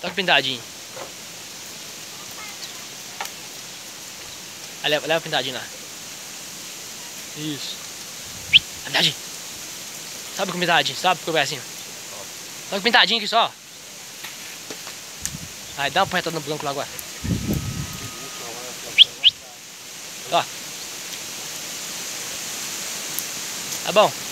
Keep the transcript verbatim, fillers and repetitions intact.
Toca pintadinho. Aí leva, leva pintadinho lá. Isso. Pintadinho. Sobe com pintadinho, sobe com o pezinho. Toca pintadinho aqui só. Aí dá uma porretada no branco lá agora. Ó. Tá bom.